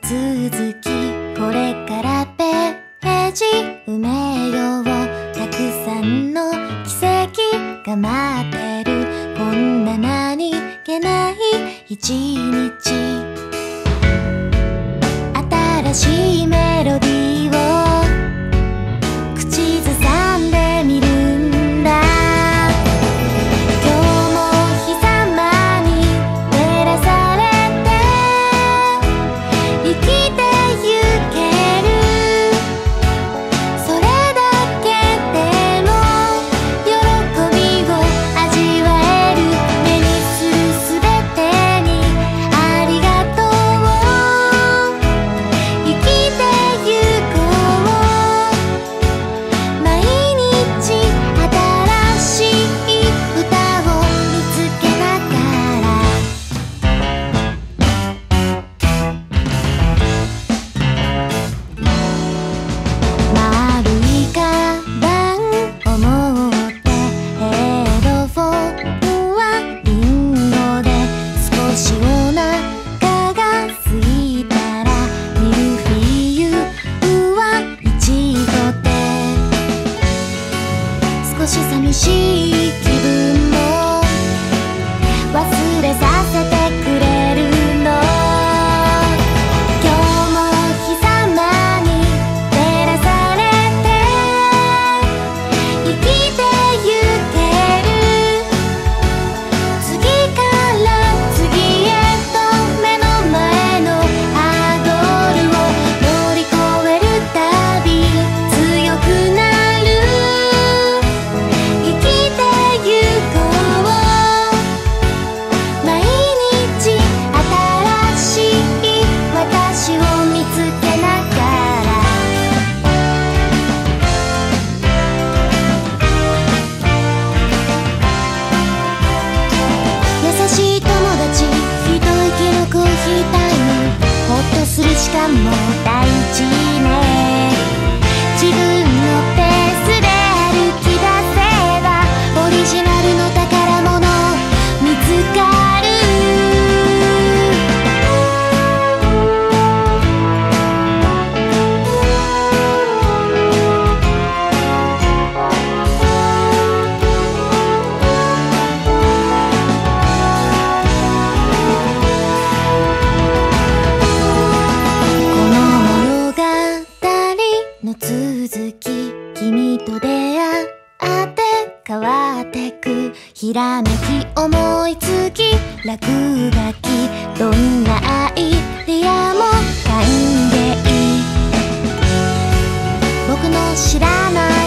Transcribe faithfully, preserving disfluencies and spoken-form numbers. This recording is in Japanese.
続き、これからページ埋めよう。たくさんの奇跡が待ってる、こんな何気ない一日。新しいメロディーを口ずさんでみるんだ。今日も日様に照らされて生きてゆける。それだけでも喜びを味わえる。目にするすべてにありがとう。生きてゆこう。毎日新しい歌を見つけながら。丸いカバンを持ってヘッドフォンはリンゴで、少しお腹が空いたらミルフィーユはいちごで、少し寂しい気分も忘れさせてくれるの。今日も日様に照らされて生きてゆける。次から次へと目の前のハードルを乗り越えるたび強くなる。生きてゆこう。毎日新しい私を見つけながら。優しい友達、一息のコーヒータイム、ほっとする時間も大事ね。自分のペースで歩き出せばオリジナルの宝物見つかる。この物語の続き、君と出会って変わってく。ひらめき思いつき落書き、どんなアイデアも歓迎。僕の知らない